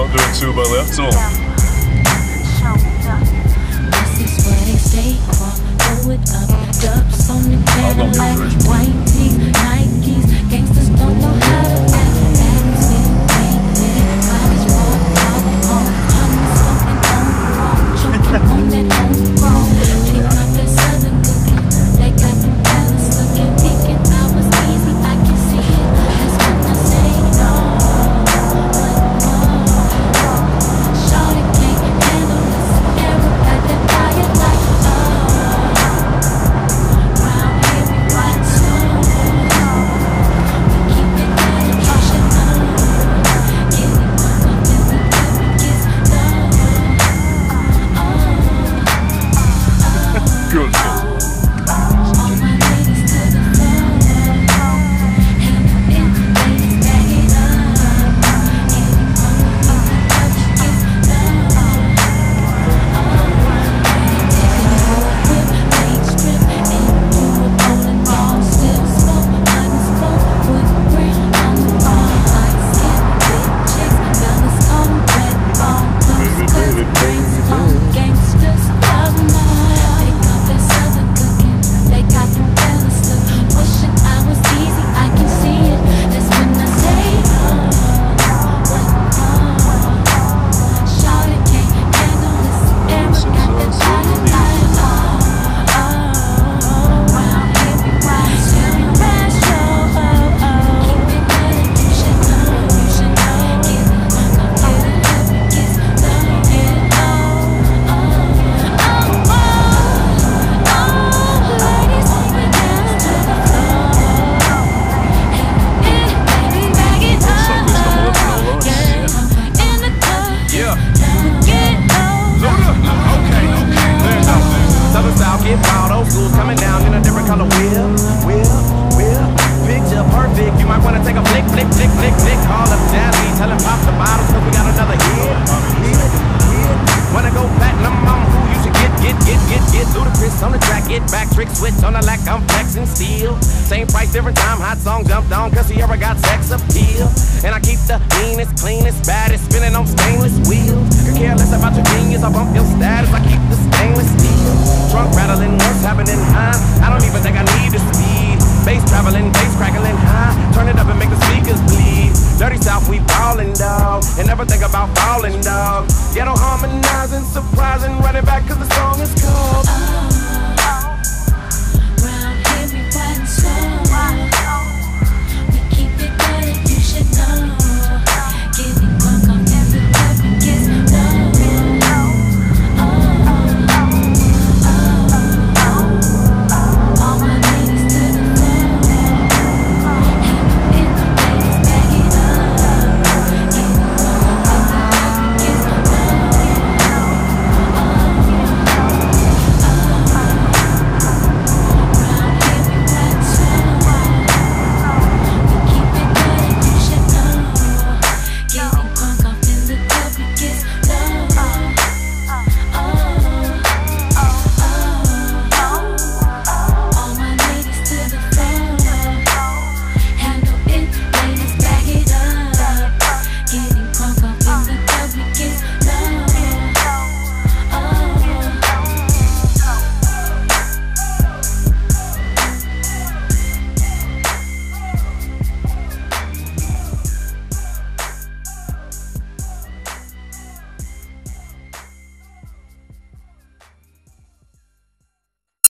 I'll do it too, but let's all. This is what they say for. Throw it up, dubs on the Cadillac, white tees, Nikes. Gangsters don't know how to act. That's it, college ball, I'm smoking on that homegrown. They got that southern cooking, they got the palace looking, thinking I was easy, I can see it. That's when I say no. Shawty can't handle this, ever got that fire like round here we ride slow. We keep it good and wash it up. Get it up and we kiss love. Good. All my ladies to the floor. Hand in, ladies, bag it up. Get it up and kiss love. Whip, make strip, into a bowling ball. Still smoke, honest folk, wood grain on the ball. Light skin, big chicks, fellas on red ball. Blues, cuz, brains on gangsters, love more. They got that southern cooking, they got the fellas look. Pushing, I was easy, I can see it. That's when I say Shawty can't handle this, ever got that fire like round here we ride, still we ride show. Keep it good and you should know. Get it up and kiss love, get it ladies, take it down to the floor. Baby, bag it up. Get it up in the club. Yeah. Get low. Okay. Southern style, get wild, old school's coming down in a different color wheel. Picture perfect, you might wanna take a flick. Call up Jazzy, tell him pop the bottles, cause we got another hit. Wanna go platinum, I'm who you should get. Ludacris on the track, get back, trick switch on the lack, I'm flexing steel. Same price, different time, hot song jumped on, cause he ever got sex appeal. And I keep the meanest, cleanest, baddest, spinning on stainless wheels. Could care less about your genius, I bump your status, I keep the stainless steel. Trunk rattling, what's happening high? I don't even think I need the speed. Bass traveling, bass crackling high. Turn it up and make the speakers bleed. Dirty South, we ballin', dog. And never think about falling, dog. Ghetto harmonizing, surprising, running back cause the song is